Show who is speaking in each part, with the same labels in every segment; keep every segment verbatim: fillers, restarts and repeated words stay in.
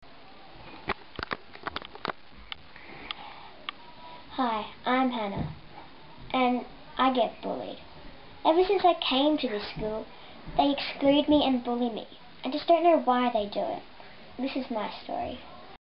Speaker 1: Hi, I'm Hannah, and I get bullied. Ever since I came to this school, they exclude me and bully me. I just don't know why they do it. This is my story.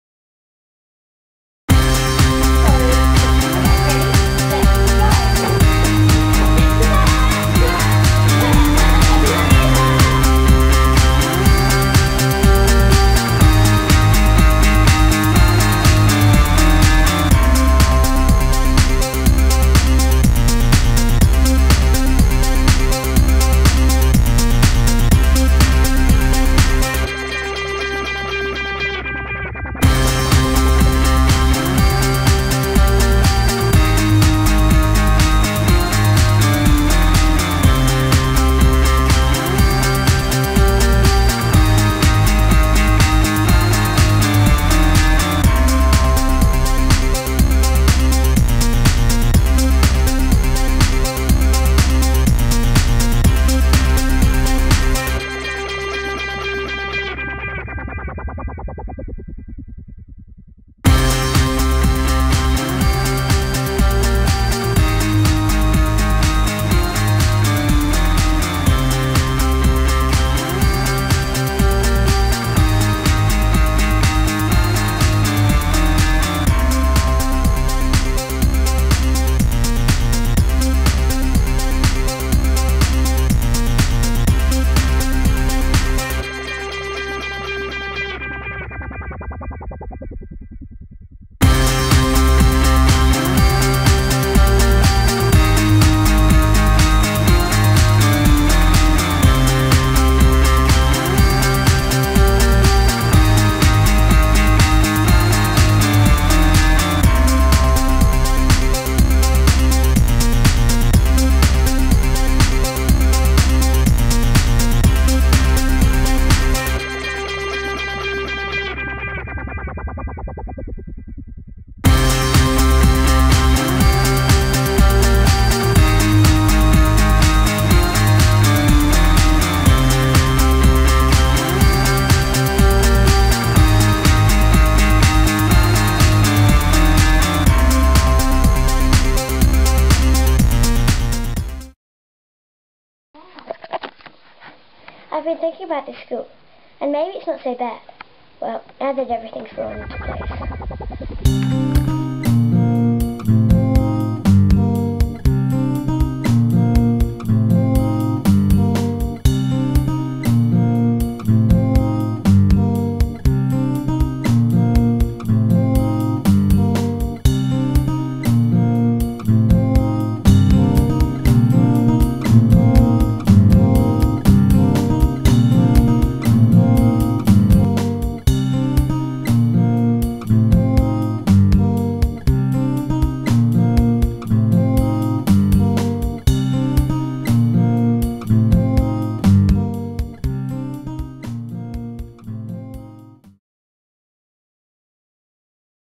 Speaker 1: I've been thinking about this school, and maybe it's not so bad. Well, now that everything's fallen into place.